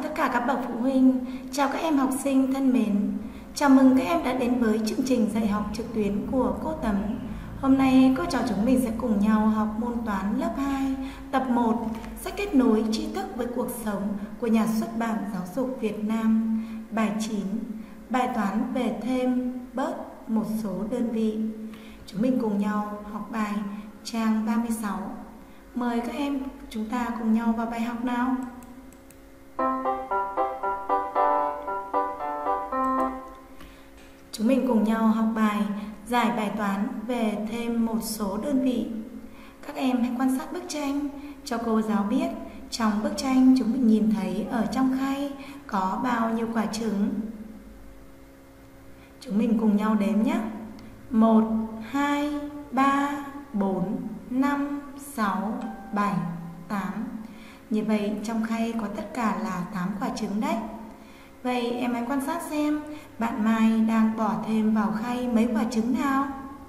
tất cả các bậc phụ huynh, chào các em học sinh thân mến. Chào mừng các em đã đến với chương trình dạy học trực tuyến của cô Tấm. Hôm nay cô trò chúng mình sẽ cùng nhau học môn toán lớp 2, tập 1, sách kết nối tri thức với cuộc sống của nhà xuất bản Giáo dục Việt Nam. Bài 9, bài toán về thêm, bớt một số đơn vị. Chúng mình cùng nhau học bài trang 36. Mời các em chúng ta cùng nhau vào bài học nào. Chúng mình cùng nhau học bài giải bài toán về thêm một số đơn vị. Các em hãy quan sát bức tranh cho cô giáo biết trong bức tranh chúng mình nhìn thấy ở trong khay có bao nhiêu quả trứng. Chúng mình cùng nhau đếm nhé. 1, 2, 3, 4, 5, 6, 7, 8. Như vậy trong khay có tất cả là 8 quả trứng đấy. Vậy em hãy quan sát xem bạn Mai đang bỏ thêm vào khay mấy quả trứng nào?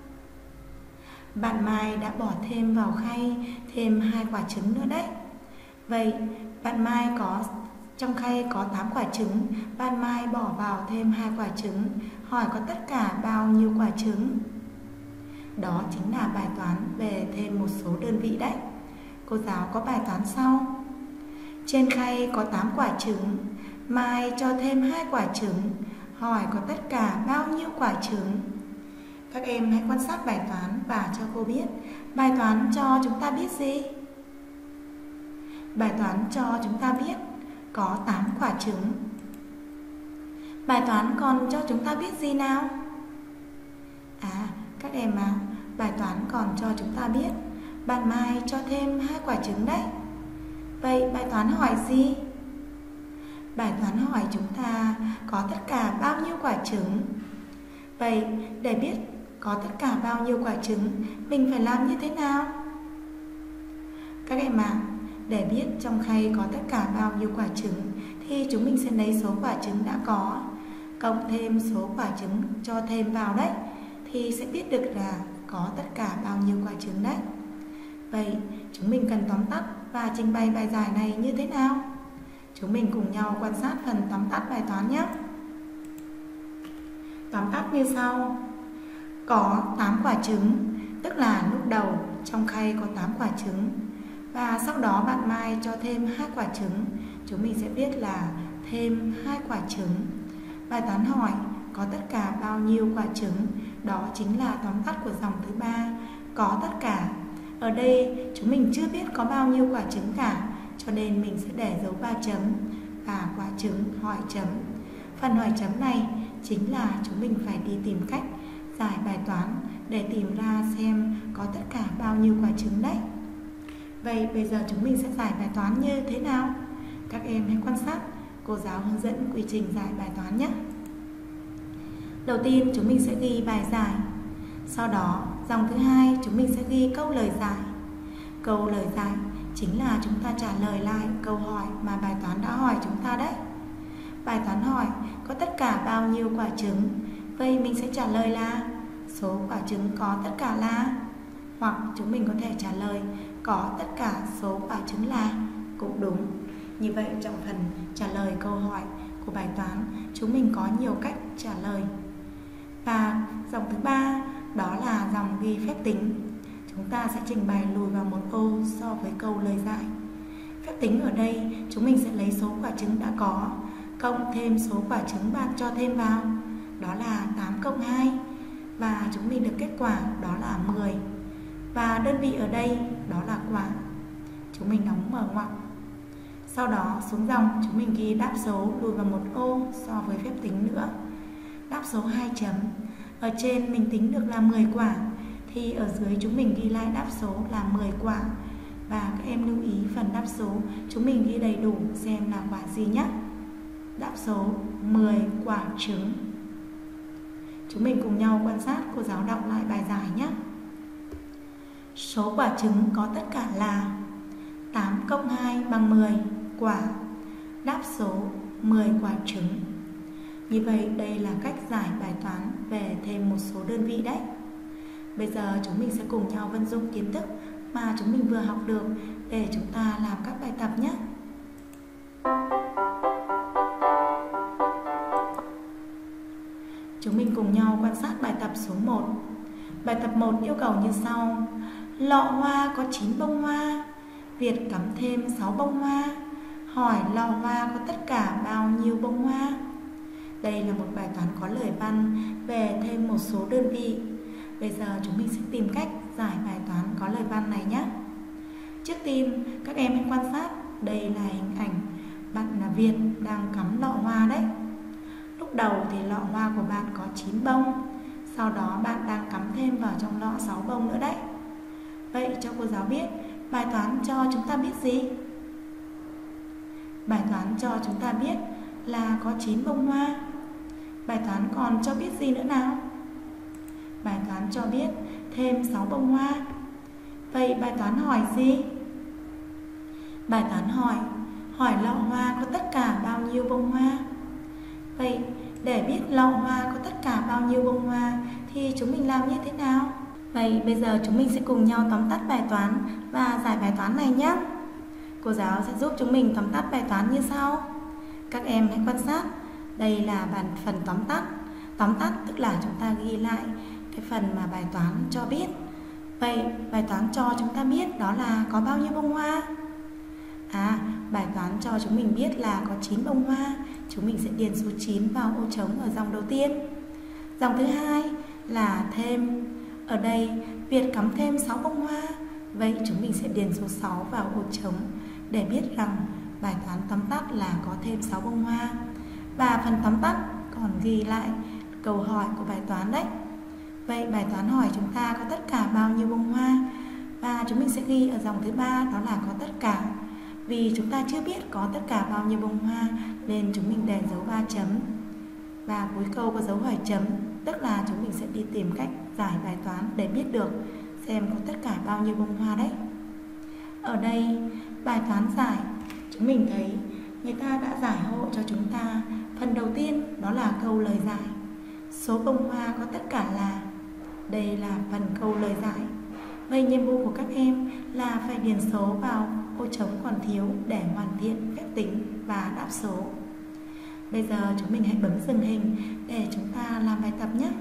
Bạn Mai đã bỏ thêm vào khay thêm 2 quả trứng nữa đấy. Vậy bạn Mai trong khay có 8 quả trứng, bạn Mai bỏ vào thêm 2 quả trứng, hỏi có tất cả bao nhiêu quả trứng? Đó chính là bài toán về thêm một số đơn vị đấy. Cô giáo có bài toán sau. Trên khay có 8 quả trứng, Mai cho thêm 2 quả trứng, hỏi có tất cả bao nhiêu quả trứng? Các em hãy quan sát bài toán và cho cô biết bài toán cho chúng ta biết gì? Bài toán cho chúng ta biết có 8 quả trứng. Bài toán còn cho chúng ta biết gì nào? Các em bài toán còn cho chúng ta biết bạn Mai cho thêm 2 quả trứng đấy. Vậy bài toán hỏi gì? Bài toán hỏi chúng ta có tất cả bao nhiêu quả trứng. Vậy để biết có tất cả bao nhiêu quả trứng, mình phải làm như thế nào? Các em để biết trong khay có tất cả bao nhiêu quả trứng thì chúng mình sẽ lấy số quả trứng đã có cộng thêm số quả trứng cho thêm vào đấy, thì sẽ biết được là có tất cả bao nhiêu quả trứng đấy. Vậy chúng mình cần tóm tắt và trình bày bài giải này như thế nào? Chúng mình cùng nhau quan sát phần tóm tắt bài toán nhé. Tóm tắt như sau. Có 8 quả trứng, tức là lúc đầu trong khay có 8 quả trứng. Và sau đó bạn Mai cho thêm 2 quả trứng. Chúng mình sẽ biết là thêm 2 quả trứng. Bài toán hỏi có tất cả bao nhiêu quả trứng. Đó chính là tóm tắt của dòng thứ 3, có tất cả. Ở đây chúng mình chưa biết có bao nhiêu quả trứng cả, cho nên mình sẽ để dấu 3 chấm và quả trứng hỏi chấm. Phần hỏi chấm này chính là chúng mình phải đi tìm cách giải bài toán để tìm ra xem có tất cả bao nhiêu quả trứng đấy. Vậy bây giờ chúng mình sẽ giải bài toán như thế nào? Các em hãy quan sát, cô giáo hướng dẫn quy trình giải bài toán nhé. Đầu tiên chúng mình sẽ ghi bài giải. Sau đó dòng thứ 2 chúng mình sẽ ghi câu lời giải. Câu lời giải chính là chúng ta trả lời lại câu hỏi mà bài toán đã hỏi chúng ta đấy. Bài toán hỏi có tất cả bao nhiêu quả trứng. Vậy mình sẽ trả lời là số quả trứng có tất cả là, hoặc chúng mình có thể trả lời có tất cả số quả trứng là cũng đúng. Như vậy trong phần trả lời câu hỏi của bài toán chúng mình có nhiều cách trả lời. Và dòng thứ 3 đó là dòng ghi phép tính. Chúng ta sẽ trình bày lùi vào một ô so với câu lời giải. Phép tính ở đây chúng mình sẽ lấy số quả trứng đã có cộng thêm số quả trứng bạn cho thêm vào, đó là 8 cộng 2, và chúng mình được kết quả đó là 10. Và đơn vị ở đây đó là quả. Chúng mình đóng mở ngoặc. Sau đó xuống dòng chúng mình ghi đáp số lùi vào một ô so với phép tính nữa. Đáp số 2 chấm. Ở trên mình tính được là 10 quả, thì ở dưới chúng mình ghi lại đáp số là 10 quả. Và các em lưu ý phần đáp số chúng mình ghi đầy đủ xem là quả gì nhé. Đáp số 10 quả trứng. Chúng mình cùng nhau quan sát, cô giáo đọc lại bài giải nhé. Số quả trứng có tất cả là 8 cộng 2 bằng 10 quả. Đáp số 10 quả trứng. Như vậy đây là cách giải bài toán về thêm một số đơn vị đấy. Bây giờ chúng mình sẽ cùng nhau vận dụng kiến thức mà chúng mình vừa học được để chúng ta làm các bài tập nhé. Chúng mình cùng nhau quan sát bài tập số 1. Bài tập 1 yêu cầu như sau. Lọ hoa có 9 bông hoa, Việt cắm thêm 6 bông hoa. Hỏi lọ hoa có tất cả bao nhiêu bông hoa? Đây là một bài toán có lời văn về thêm một số đơn vị. Bây giờ chúng mình sẽ tìm cách giải bài toán có lời văn này nhé. Trước tiên, các em hãy quan sát. Đây là hình ảnh bạn là Việt đang cắm lọ hoa đấy. Lúc đầu thì lọ hoa của bạn có 9 bông. Sau đó bạn đang cắm thêm vào trong lọ 6 bông nữa đấy. Vậy cho cô giáo biết, bài toán cho chúng ta biết gì? Bài toán cho chúng ta biết là có 9 bông hoa. Bài toán còn cho biết gì nữa nào? Bài toán cho biết thêm 6 bông hoa. Vậy bài toán hỏi gì? Bài toán hỏi lọ hoa có tất cả bao nhiêu bông hoa? Vậy để biết lọ hoa có tất cả bao nhiêu bông hoa thì chúng mình làm như thế nào? Vậy bây giờ chúng mình sẽ cùng nhau tóm tắt bài toán và giải bài toán này nhé. Cô giáo sẽ giúp chúng mình tóm tắt bài toán như sau. Các em hãy quan sát. Đây là phần tóm tắt. Tóm tắt tức là chúng ta ghi lại cái phần mà bài toán cho biết. Vậy bài toán cho chúng ta biết đó là có bao nhiêu bông hoa? Bài toán cho chúng mình biết là có 9 bông hoa. Chúng mình sẽ điền số 9 vào ô trống ở dòng đầu tiên. Dòng thứ hai là thêm. Ở đây Việt cắm thêm 6 bông hoa. Vậy chúng mình sẽ điền số 6 vào ô trống để biết rằng bài toán tóm tắt là có thêm 6 bông hoa. Và phần tóm tắt còn ghi lại câu hỏi của bài toán đấy. Vậy bài toán hỏi chúng ta có tất cả bao nhiêu bông hoa? Và chúng mình sẽ ghi ở dòng thứ 3 đó là có tất cả. Vì chúng ta chưa biết có tất cả bao nhiêu bông hoa nên chúng mình để dấu 3 chấm. Và cuối câu có dấu hỏi chấm, tức là chúng mình sẽ đi tìm cách giải bài toán để biết được xem có tất cả bao nhiêu bông hoa đấy. Ở đây bài toán giải, chúng mình thấy người ta đã giải hộ cho chúng ta phần đầu tiên đó là câu lời giải. Số bông hoa có tất cả là. Đây là phần câu lời giải. Vậy nhiệm vụ của các em là phải điền số vào ô trống còn thiếu để hoàn thiện phép tính và đáp số. Bây giờ chúng mình hãy bấm dừng hình để chúng ta làm bài tập nhé.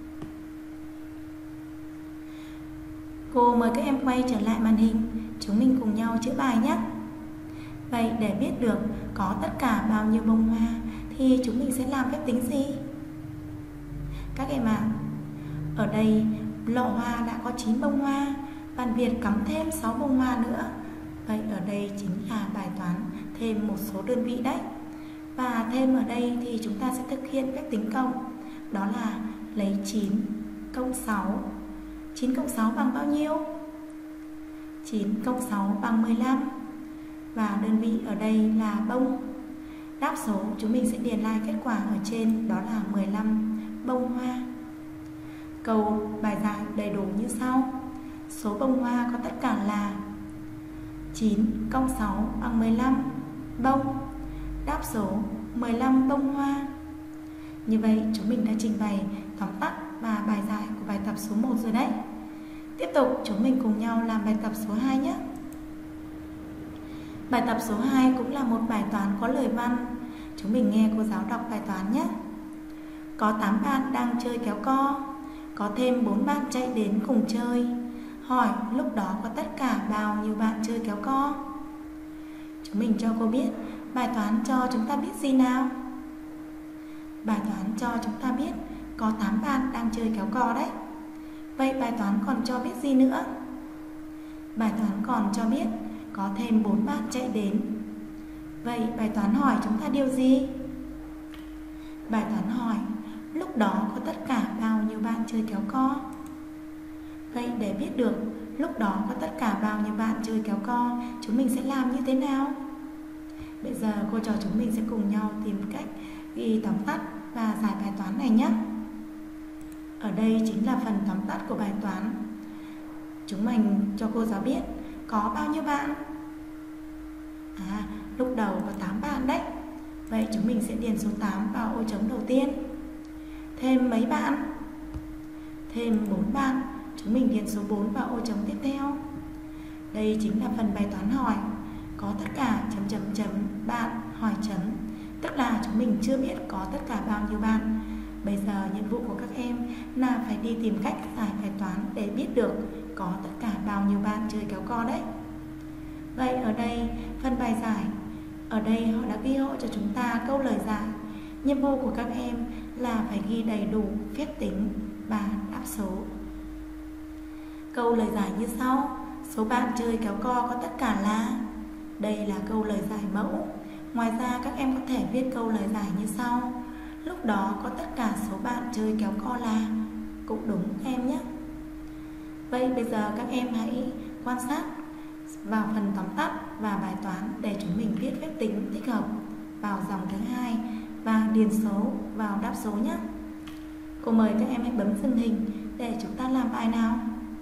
Cô mời các em quay trở lại màn hình, chúng mình cùng nhau chữa bài nhé. Vậy để biết được có tất cả bao nhiêu bông hoa thì chúng mình sẽ làm phép tính gì? Các em ạ, ở đây lọ hoa đã có 9 bông hoa, bạn Việt cắm thêm 6 bông hoa nữa. Vậy ở đây chính là bài toán thêm một số đơn vị đấy. Và thêm ở đây thì chúng ta sẽ thực hiện phép tính cộng. Đó là lấy 9 cộng 6. 9 cộng 6 bằng bao nhiêu? 9 cộng 6 bằng 15. Và đơn vị ở đây là bông. Đáp số chúng mình sẽ điền lại kết quả ở trên, đó là 15 bông hoa. Câu bài giải đầy đủ như sau. Số bông hoa có tất cả là 9 cộng 6 bằng 15 bông. Đáp số 15 bông hoa. Như vậy chúng mình đã trình bày tóm tắt và bài giải của bài tập số 1 rồi đấy. Tiếp tục chúng mình cùng nhau làm bài tập số 2 nhé. Bài tập số 2 cũng là một bài toán có lời văn. Chúng mình nghe cô giáo đọc bài toán nhé. Có 8 bạn đang chơi kéo co, có thêm 4 bạn chạy đến cùng chơi. Hỏi lúc đó có tất cả bao nhiêu bạn chơi kéo co? Chúng mình cho cô biết bài toán cho chúng ta biết gì nào? Bài toán cho chúng ta biết có 8 bạn đang chơi kéo co đấy. Vậy bài toán còn cho biết gì nữa? Bài toán còn cho biết có thêm 4 bạn chạy đến. Vậy bài toán hỏi chúng ta điều gì? Bài toán hỏi lúc đó có tất cả bao nhiêu bạn chơi kéo co? Vậy để biết được lúc đó có tất cả bao nhiêu bạn chơi kéo co, chúng mình sẽ làm như thế nào? Bây giờ cô trò chúng mình sẽ cùng nhau tìm cách ghi tóm tắt và giải bài toán này nhé. Ở đây chính là phần tóm tắt của bài toán. Chúng mình cho cô giáo biết có bao nhiêu bạn? Lúc đầu có 8 bạn đấy. Vậy chúng mình sẽ điền số 8 vào ô trống đầu tiên. Thêm mấy bạn? Thêm 4 bạn. Chúng mình điền số 4 vào ô trống tiếp theo. Đây chính là phần bài toán hỏi. Có tất cả bạn hỏi chấm. Tức là chúng mình chưa biết có tất cả bao nhiêu bạn. Bây giờ nhiệm vụ vụ của các em là phải đi tìm cách giải bài toán để biết được có tất cả bao nhiêu bạn chơi kéo co đấy. Vậy ở đây phần bài giải, ở đây họ đã ghi hộ cho chúng ta câu lời giải. Nhiệm vụ của các em là phải ghi đầy đủ phép tính và đáp số. Câu lời giải như sau: số bạn chơi kéo co có tất cả là. Đây là câu lời giải mẫu. Ngoài ra các em có thể viết câu lời giải như sau: lúc đó có tất cả số bạn chơi kéo co là, cũng đúng em nhé. Vậy bây giờ các em hãy quan sát vào phần tóm tắt và bài toán để chúng mình viết phép tính tích hợp vào dòng thứ hai và điền số vào đáp số nhé. Cô mời các em hãy bấm dừng hình để chúng ta làm bài nào.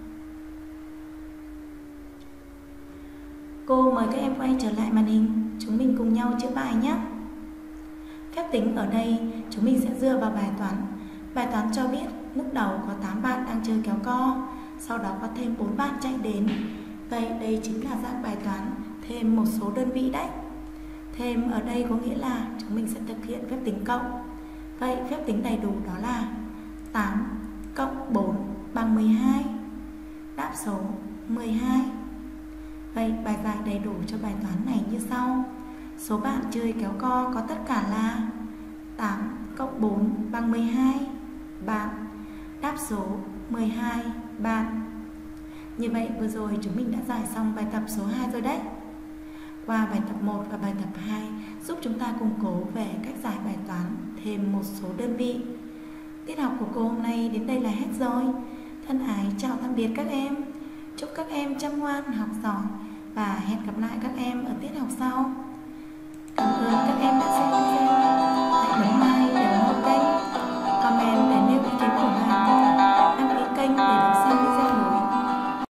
Cô mời các em quay trở lại màn hình, chúng mình cùng nhau chữa bài nhé. Phép tính ở đây chúng mình sẽ dựa vào bài toán. Bài toán cho biết lúc đầu có 8 bạn đang chơi kéo co, sau đó có thêm 4 bạn chạy đến. Vậy đây chính là dạng bài toán thêm một số đơn vị đấy. Thêm ở đây có nghĩa là chúng mình sẽ thực hiện phép tính cộng. Vậy phép tính đầy đủ đó là 8 cộng 4 bằng 12. Đáp số 12. Vậy bài giải đầy đủ cho bài toán này như sau: số bạn chơi kéo co có tất cả là 8 cộng 4 bằng 12 bạn. Đáp số 12 bạn. Như vậy vừa rồi chúng mình đã giải xong bài tập số 2 rồi đấy. Qua bài tập 1 và bài tập 2 giúp chúng ta củng cố về cách giải bài toán thêm một số đơn vị. Tiết học của cô hôm nay đến đây là hết rồi. Thân ái chào tạm biệt các em. Chúc các em chăm ngoan học giỏi và hẹn gặp lại các em ở tiết học sau.